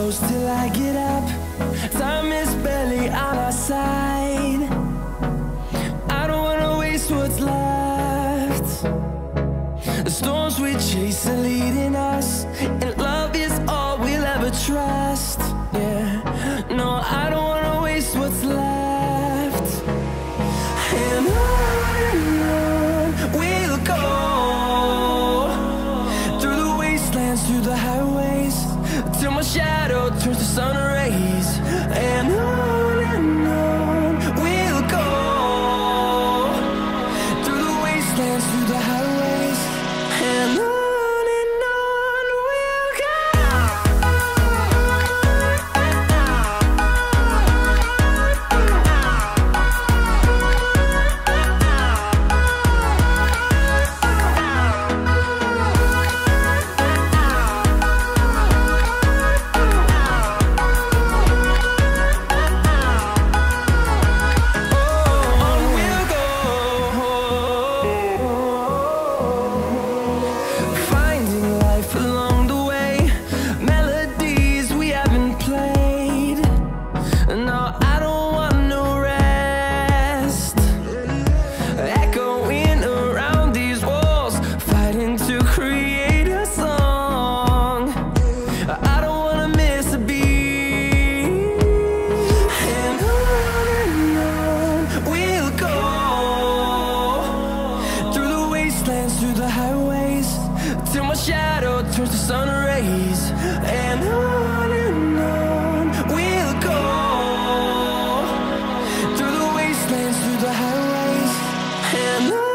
close till I get up. Time is barely on our side. I don't wanna waste what's left. The storms we chase are leading us, and love is all we'll ever trust. Yeah, no, I don't wanna waste what's left. And on we'll go, through the wastelands, through the highways, till my shadow turns to sun rays. And on we'll go, through the wastelands, through the highways, and on we'll go. Through the highways, till my shadow turns to sun rays. And on we'll go, through the wastelands, through the highways, and on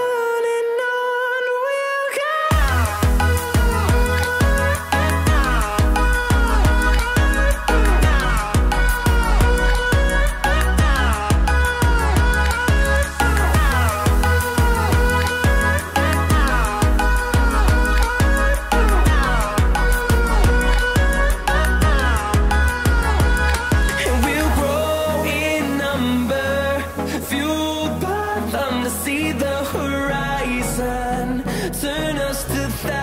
we'll go. See the horizon, turn us to thousands.